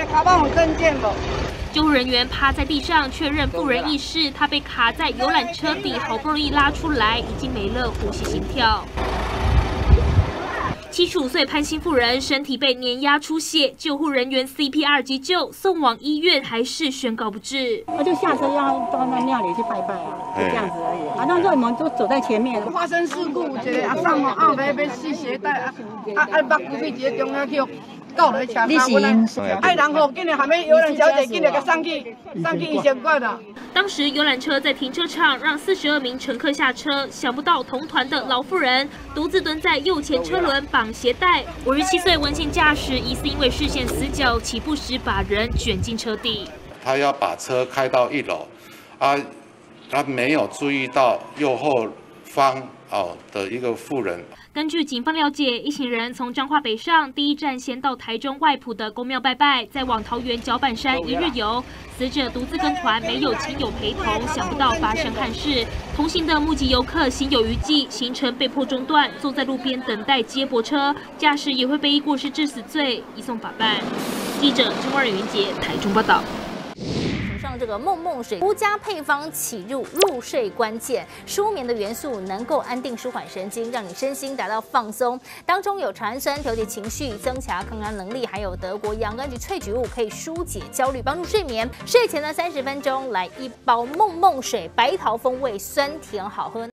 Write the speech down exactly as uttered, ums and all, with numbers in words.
卡帮我证件不？ 救护人员趴在地上确认妇人意识，她被卡在游览车底，好不容易拉出来，已经没了呼吸心跳。七十五岁潘姓妇人身体被碾压出血，救护人员 C P R 急救，送往医院还是宣告不治。 我就下车要到那庙里去拜拜啊，就这样子而已。啊，那时候我们都走在前面。 发生事故，一个阿送哦，后尾要系鞋带，啊啊啊，目骨被一个中央去倒来车卡，我来爱人吼，紧来喊咩游览小姐，紧来给送去送去医院馆啦。 当时游览车在停车场让四十二名乘客下车，想不到同团的老妇人独自蹲在右前车轮绑鞋带。五十七岁文姓驾驶疑似因为视线死角，起步时把人卷进车底。 他要把车开到一楼，啊，他没有注意到右后方哦的一个妇人。 根据警方了解，一行人从彰化北上，第一站先到台中外埔的公庙拜拜，再往桃园脚板山一日游。死者独自跟团，没有亲友陪同，想不到发生憾事。同行的目击游客心有余悸，行程被迫中断，坐在路边等待接驳车，驾驶也会被依过失致死罪移送法办。记者陈冠云杰台中报道。 上这个梦梦水独家配方起入入睡关键，舒眠的元素能够安定舒缓神经，让你身心达到放松。当中有茶氨酸调节情绪、增强抗压能力，还有德国洋甘菊萃取物可以疏解焦虑，帮助睡眠。睡前的三十分钟来一包梦梦水，白桃风味，酸甜好喝。